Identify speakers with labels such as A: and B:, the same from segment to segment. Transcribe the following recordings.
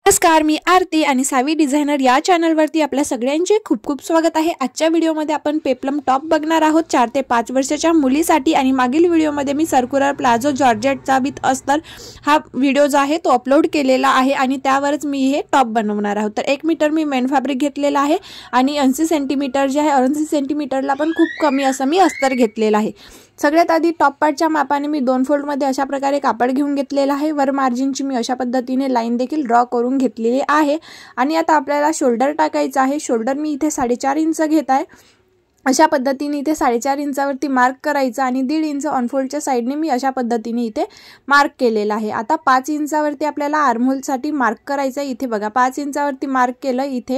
A: नमस्कार, मी आरती आणि सावी डिझायनर या चॅनलवरती आपल्या सगळ्यांचे खूप खूप स्वागत आहे। आजच्या व्हिडिओमध्ये आपण पेप्लम टॉप बघणार आहोत 4 ते 5 वर्षाच्या मुलीसाठी। आणि मागील व्हिडिओमध्ये मी सर्क्युलर प्लाझो जॉर्जेटचा विथ अस्तर हा व्हिडिओ जो आहे तो अपलोड केलेला आहे आणि त्यावरच मी हे टॉप बनवणार आहोत। तर 1 मीटर मी मेन फॅब्रिक घेतलेला आहे आणि 80 सेंटीमीटर जे आहे 80 सेंटीमीटरला पण खूप कमी असं मी अस्तर घेतलेला आहे। सगळ्यात आधी टॉप पार्टच्या मापाने मी 2 फोल्ड मध्ये अशा प्रकारे कापड घेऊन घेतलेला आहे। वर मार्जिनची मी अशा पद्धतीने लाईन देखील ड्रॉ करून घेतलेली आहे। आणि आता आपल्याला शोल्डर टाकायचा आहे। शोल्डर मी इथे 4.5 इंच घेत आहे। अशा पद्धतीने इथे 4.5 इंचावरती मार्क करायचा आणि 1.5 इंच ऑनफोल्डच्या साइडने मी अशा पद्धतीने इथे मार्क केलेला आहे। आता 5 इंचावरती आपल्याला आर्महोल साठी मार्क करायचा आहे। इथे बघा 5 इंचावरती मार्क केलं। इथे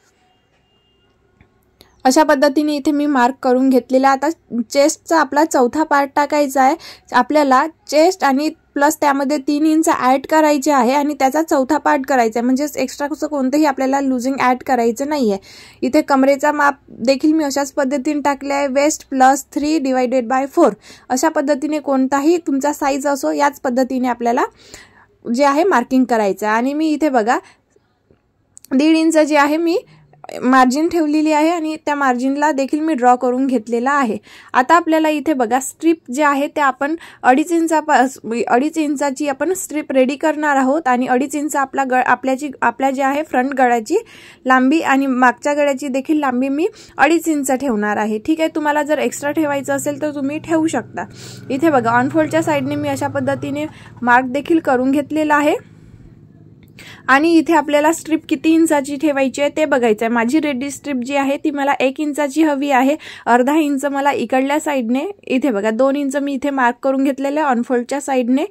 A: अशा पद्धतीने इथे मी मार्क करून घेतलेला। आता चेस्टचा आपला चौथा पार्ट टाकायचा आहे। आपल्याला चेस्ट आणि प्लस त्यामध्ये 3 इंच ऍड करायचे आहे आणि त्याचा चौथा पार्ट करायचा आहे। म्हणजे एक्स्ट्रा कोणतेही आपल्याला लूजिंग ऍड करायचं नाहीये। इथे कमरेचा माप देखील मी अशाच पद्धतीने टाकले आहे। वेस्ट प्लस 3/4 अशा पद्धतीने कोणताही तुमचा साइज असो याच पद्धतीने आपल्याला जे आहे मार्किंग करायचं आहे। आणि मी इथे बघा 1.5 इंच जे आहे मी मार्जिन ठेवलेली आहे आणि त्या मार्जिनला देखील मी ड्रॉ करून घेतलेला आहे। आता आपल्याला इथे बघा स्ट्रिप जे आहे ते आपण 2.5 इंचाची आपण स्ट्रिप रेडी करणार आहोत। आणि 2.5 इंच आपल्या जे आहे फ्रंट गळ्याची लांबी आणि मागच्या गळ्याची देखील लांबी मी 2.5 इंच ठेवणार आहे। ठीक आहे, तुम्हाला जर एक्स्ट्रा ठेवायचं असेल तर तुम्ही ठेवू शकता। इथे बघा ऑनफोल्डच्या साइडने मी अशा पद्धतीने मार्क देखील करून घेतलेला आहे। आणि इथे आपल्याला स्ट्रिप किती इंचाची ठेवायची आहे ते बघायचं आहे। माझी रेडी स्ट्रिप जी आहे ती मला 1 इंचाची हवी आहे। अर्धा इंच मला इकडल्या साइडने इथे बघा 2 इंच मी इथे मार्क करून घेतलेले ऑनफोल्डच्या साइडने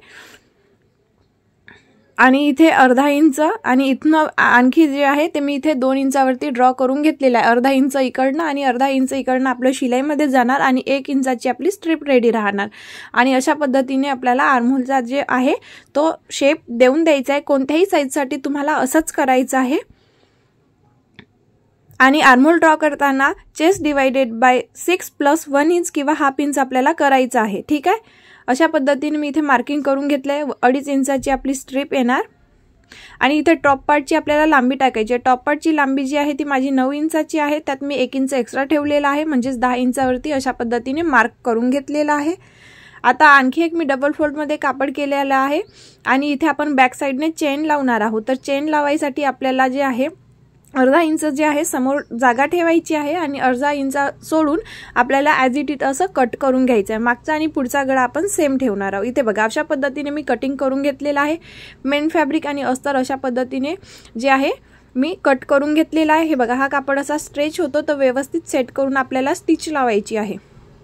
A: आणि इथे अर्धा इंच आणि इथनं आणखी जे आहे ते मी इथे 2 इंचावरती ड्रॉ करून घेतलेला आहे। अर्धा इंच इकडनं आणि अर्धा इंच इकडनं आपलं शिलाईमध्ये जाणार आणि 1 इंचाची आपली स्ट्रिप रेडी राहणार। आणि अशा पद्धतीने आपल्याला आर्महोलचा जे आहे तो शेप देऊन द्यायचा आहे। कोणत्याही साइजसाठी तुम्हाला असंच करायचं आहे। आणि आर्महोल ड्रॉ करताना चेस्ट /6 + 1 इंच किंवा ½ इंच आपल्याला करायचं आहे। ठीक आहे, अशा पद्धतीने मी इथे मार्किंग करून घेतलंय। 2.5 इंचाची आपली स्ट्रिप येणार आणि इथे टॉप पार्टची आपल्याला लांबी टाकायची आहे। टॉप पार्टची लांबी जी आहे ती माझी 9 इंचाची आहे। त्यात मी 1 इंच एक्स्ट्रा ठेवलेला आहे, म्हणजे 10 इंचावरती अशा पद्धतीने मार्क करून घेतलेला आहे। आता आणखी एक मी डबल फोल्ड मध्ये कापड केलेला आहे आणि इथे आपण बॅक साइडने चेन लावणार आहोत। तर चेन लावायसाठी आपल्याला जे आहे अर्धा इंच जे आहे समोर जागा ठेवायची आहे आणि अर्धा इंच सोडून आपल्याला ॲज इट इज असं कट करून घ्यायचं आहे। मागचा आणि पुढचा गळा आपण सेम ठेवणार आहोत। इथे बघा अशा पद्धतीने मी कटिंग करून घेतलेला आहे। मेन फॅब्रिक आणि अस्तर अशा पद्धतीने जे आहे मी कट करून घेतलेला आहे। हे बघा हा कापड असा स्ट्रेच होतो, तर व्यवस्थित सेट करून आपल्याला स्टिच लावायची आहे।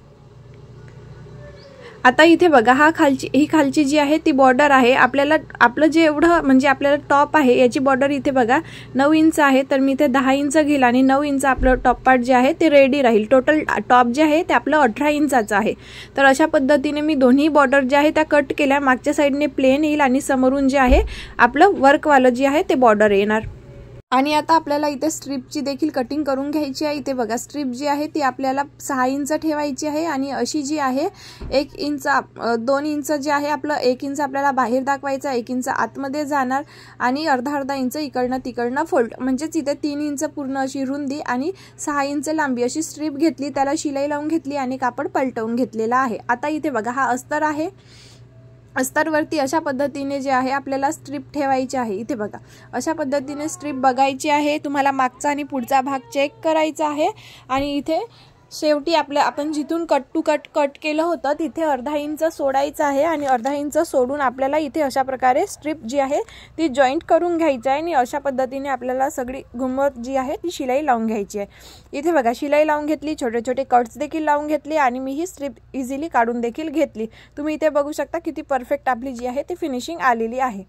A: आता इथे बघा ही खालची जी आहे ती बॉर्डर आहे। आपल्याला आपलं जे एवढं म्हणजे आपल्याला टॉप आहे याची बॉर्डर इथे बघा 9 इंच आहे, तर मी इथे 10 इंच घेईल आणि 9 इंच आपलं टॉप पार्ट जे आहे ते रेडी राहील। टोटल टॉप जे आहे ते आपलं 18 इंचाचं आहे। तर अशा पद्धतीने मी दोन्ही बॉर्डर जे आहे त्या कट केल्या। मागच्या साइडने प्लेन येईल आणि समोरून जे आहे आपलं वर्कवालं जे आहे ते बॉर्डर येणार। आणि आता आपल्याला इथे स्ट्रिपची देखील कटिंग करून घ्यायची आहे। इथे बघा स्ट्रिप जी आहे ती आपल्याला 6 इंच ठेवायची आहे आणि अशी जी आहे 1 इंच 2 इंच जे आहे आपलं 1 इंच आपल्याला बाहेर दाखवायचं, 1 इंच आतमध्ये जाणार आणि अर्धा इंच इकडनं तिकडनं फोल्ड, म्हणजेच इथे 3 इंच पूर्ण अशी रुंदी आणि 6 इंच लांबी अशी स्ट्रिप घेतली, त्याला शिलाई लावून घेतली आणि कापड पलटवून घेतलेला आहे। आता इथे बघा हा अस्तर आहे। अस्तरवरती अशा पद्धतीने जे आहे आपल्याला स्ट्रिप ठेवायची आहे। इथे बघा अशा पद्धतीने स्ट्रिप बघायची आहे। तुम्हाला मागचा आणि पुढचा भाग चेक करायचा आहे आणि इथे शेवटी आपण जिथून कट टू कट केलं होतं तिथे अर्धा इंच सोडायचं आहे आणि अर्धा इंच सोडून आपल्याला इथे अशा प्रकारे स्ट्रिप जी आहे ती जॉईंट करून घ्यायची आहे आणि अशा पद्धतीने आपल्याला सगळी घुमत जी आहे ती शिलाई लावून घ्यायची आहे। इथे बघा शिलाई लावून घेतली, छोटे छोटे कट्स देखील लावून घेतले आणि मी ही स्ट्रिप इझिली काढून देखील घेतली। तुम्ही इथे बघू शकता किती परफेक्ट आपली जी आहे ती फिनिशिंग आलेली आहे।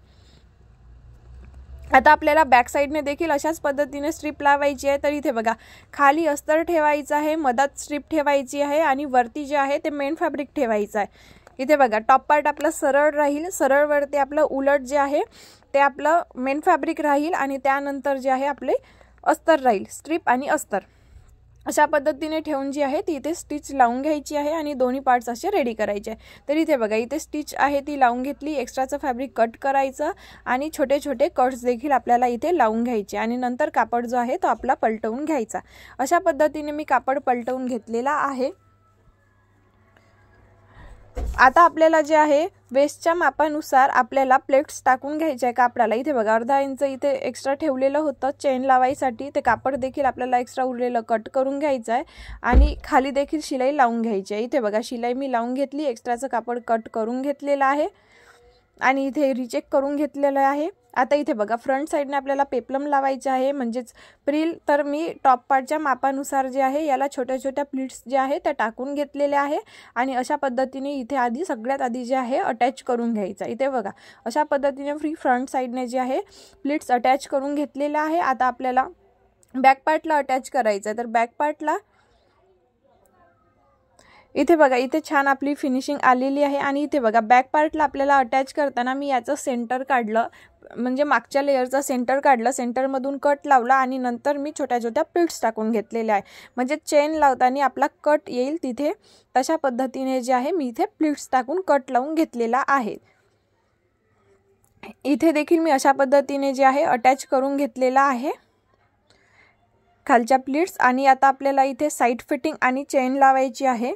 A: आता आपल्याला बॅक साइडने देखील अशाच पद्धतीने स्ट्रिप लावायची आहे। तर इथे बघा खाली अस्तर ठेवायचं आहे, मधात स्ट्रिप ठेवायची आहे आणि वरती जे आहे ते मेन फॅब्रिक ठेवायचं आहे। इथे बघा टॉप पार्ट आपला सरळ राहील, सरळ वरती आपलं उलट जे आहे ते आपलं मेन फॅब्रिक राहील आणि त्यानंतर जे आहे आपले अस्तर राहील, स्ट्रिप आणि अस्तर। अशा पद्धतीने ठेवून जी आहे ती इथे स्टिच लावून घ्यायची आहे आणि दोन्ही पार्ट्स असे रेडी करायचे आहे। तर इथे बघा इथे स्टिच आहे ती लावून घेतली, एक्स्ट्राचं फॅब्रिक कट करायचं आणि छोटे छोटे कट्स देखील आपल्याला इथे लावून घ्यायचे आणि नंतर कापड जो आहे तो आपला पलटवून घ्यायचा। अशा पद्धतीने मी कापड पलटवून घेतलेला आहे। आता आपल्याला जे आहे वेस्टच्या मापानुसार आपल्याला प्लेट्स टाकून घ्यायचे आहे कापडाला। इथे बघा अर्धा इंच इथे एक्स्ट्रा ठेवलेलं होतं चेन लावायसाठी, ते कापड देखील आपल्याला एक्स्ट्रा उरलेलं कट करून घ्यायचं आहे आणि खाली देखील शिलाई लावून घ्यायची आहे। इथे बघा शिलाई मी लावून घेतली, एक्स्ट्राचं कापड कट करून घेतलेलं आहे आणि इथे रिचेक करून घेतलेलं आहे। आता इथे बघा फ्रंट साइडने आपल्याला पेप्लम लावायचे आहे म्हणजेच प्रिल। तर मी टॉप पार्टच्या मापानुसार जे आहे याला छोट्या छोट्या प्लीट्स जे आहे त्या टाकून घेतलेल्या आहे आणि अशा पद्धतीने इथे सगळ्यात आधी जे आहे अटॅच करून घ्यायचा। इथे बघा अशा पद्धतीने फ्रंट साइडने जे आहे प्लीट्स अटॅच करून घेतलेल्या आहे। आता आपल्याला बॅक पार्टला अटॅच करायचं आहे। तर बॅक पार्टला इथे बघा इथे छान आपली फिनिशिंग आलेली आहे आणि इथे बघा बॅक पार्टला आपल्याला अटॅच करताना मी याचं सेंटर काढलं, म्हणजे मागच्या लेयरचा सेंटर काढलं, सेंटरमधून कट लावला आणि नंतर मी छोट्या छोट्या प्लीट्स टाकून घेतलेल्या आहे म्हणजे चेन लावताना आपला कट येईल तिथे। तशा पद्धतीने जे आहे मी इथे प्लीट्स टाकून कट लावून घेतलेला आहे। इथे देखील मी अशा पद्धतीने जे आहे अटॅच करून घेतलेला आहे खालच्या प्लीट्स आणि आता आपल्याला इथे साइड फिटिंग आणि चेन लावायची आहे।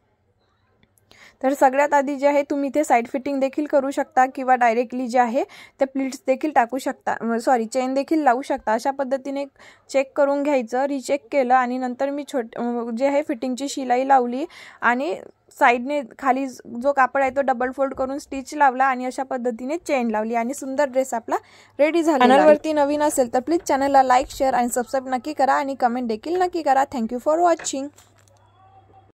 A: तर सगळ्यात आधी जे आहे तुम्ही इथे साइड फिटिंग देखील करू शकता किंवा डायरेक्टली जे आहे ते प्लीट्स देखील टाकू शकता, चेन देखील लावू शकता। अशा पद्धतीने चेक करून घ्यायचं, रिचेक केलं आणि नंतर मी जे आहे फिटिंगची शिलाई लावली आणि साइडने खाली जो कापड आहे तो डबल फोल्ड करून स्टिच लावला आणि अशा पद्धतीने चेन लावली आणि सुंदर ड्रेस आपला रेडी झाला। चॅनलवरती नवीन असेल तर प्लीज चॅनलला लाईक, शेअर आणि सबस्क्राईब नक्की करा आणि कमेंट देखील नक्की करा। Thank you for watching.